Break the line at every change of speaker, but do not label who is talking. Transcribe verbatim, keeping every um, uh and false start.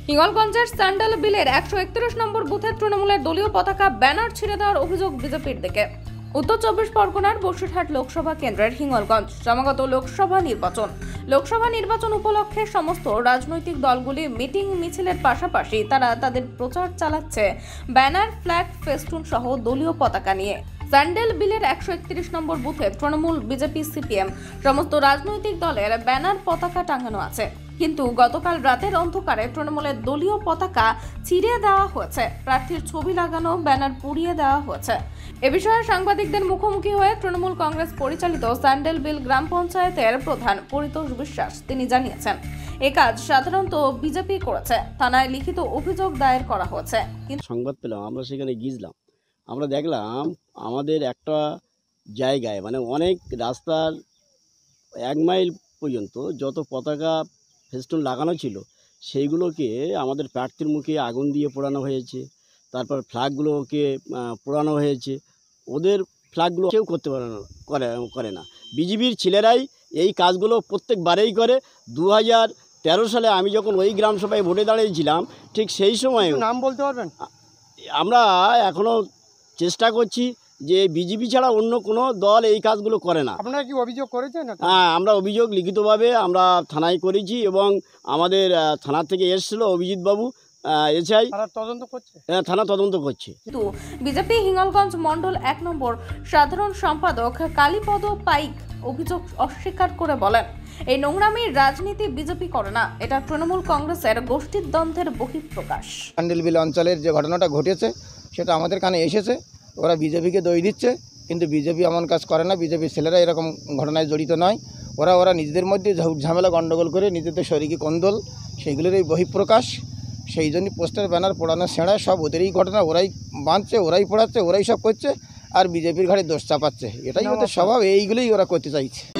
হিঙ্গলগঞ্জের sandal বিলের একশো একত্রিশ নম্বর বুথে তৃণমূলের দলীয় পতাকা ব্যানার ছিঁড়ে দেওয়ার অভিযোগ বিজেপির দিকে। উত্তর চব্বিশ পরগনার বসিরহাট লোকসভা কেন্দ্রের হিঙ্গলগঞ্জ সমাগত লোকসভা নির্বাচন লোকসভা নির্বাচন উপলক্ষে সমস্ত রাজনৈতিক দলগুলি মিটিং মিছিলের পাশাপাশি তারা তাদের প্রচার চালাচ্ছে ব্যানার, ফ্ল্যাগ, ফেস্টুন সহ দলীয় পতাকা নিয়ে। স্যান্ডেল বিলের একশো একত্রিশ নম্বর বুথে তৃণমূল, বিজেপি, সিপিএম সমস্ত রাজনৈতিক দলের ব্যানার, পতাকা টাঙানো আছে। কিন্তু গতকাল রাতের অন্ধকারে তৃণমূলের দলীয় পতাকা ছিঁড়ে দেওয়া হয়েছে, প্রার্থীর ছবি লাগানো ব্যানার পুড়িয়ে দেওয়া হয়েছে। এ বিষয়ে সাংবাদিকদের মুখোমুখি হয়ে তৃণমূল কংগ্রেস পরিচালিত স্যান্ডেল বিল গ্রাম পঞ্চায়েতের প্রধান পরিতোষ বিশ্বাস তিনি জানিয়েছেন, এ কাজ সাধারণত বিজেপি করেছে। থানায় লিখিত অভিযোগ দায়ের করা হয়েছে।
কিন্তু সংবাদ পেলাম, আমরা সেখানে গিয়েছিলাম, আমরা দেখলাম আমাদের একটা জায়গায় মানে অনেক রাস্তার এক মাইল পর্যন্ত যত পতাকা ফেস্টুন লাগানো ছিল সেইগুলোকে আমাদের প্রার্থীর মুখে আগুন দিয়ে পোড়ানো হয়েছে। তারপর ফ্ল্যাগগুলোকে পোড়ানো হয়েছে। ওদের ফ্ল্যাগগুলো কেউ করতে পারে না, করে করে না বিজেপির ছেলেরাই এই কাজগুলো প্রত্যেকবারেই করে। দু হাজার তেরো সালে আমি যখন ওই গ্রাম সভায় ভোটে দাঁড়িয়েছিলাম, ঠিক সেই সময়
নাম বলতে পারবেন,
আমরা এখনও চেষ্টা করছি যে বিজেপি ছাড়া অন্য কোনো দল এই কাজগুলো করে না।
আপনারা কি অভিযোগ করেছেন?
হ্যাঁ, আমরা অভিযোগ লিখিতভাবে আমরা থানায় করেছি এবং আমাদের থানা থেকে এসেছিল অভিজিৎ বাবু এসআই,
তদন্ত করছে।
হ্যাঁ, থানা তদন্ত করছে।
কিন্তু বিজেপি হিঙ্গলগঞ্জ মণ্ডল এক নম্বর সাধারণ সম্পাদক কালীপদ পাইক অভিযোগ অস্বীকার করে বলেন, এই নোংরামির রাজনীতি বিজেপি করে না, এটা তৃণমূল কংগ্রেসের গোষ্ঠীর দ্বন্দ্বের বহিঃপ্রকাশ।
স্যান্ডেল বিল অঞ্চলের যে ঘটনাটা ঘটেছে সেটা আমাদের কানে এসেছে, ওরা বিজেপিকে দই দিচ্ছে, কিন্তু বিজেপি এমন কাজ করে না। বিজেপির ছেলেরা এরকম ঘটনায় জড়িত নয়। ওরা ওরা নিজেদের মধ্যে ঝামেলা গণ্ডগোল করে নিজেদের শরীরী কোন্দল, সেইগুলোর এই বহিঃপ্রকাশ। সেই জন্যই পোস্টার, ব্যানার পোড়ানো ছেঁড়া সব ওদেরই ঘটনা, ওরাই বাঁধছে, ওরাই পোড়াচ্ছে, ওরাই সব করছে, আর বিজেপির ঘাড়ে দোষ চাপাচ্ছে। এটাই ওদের স্বভাব, এইগুলোই ওরা করতে চাইছে।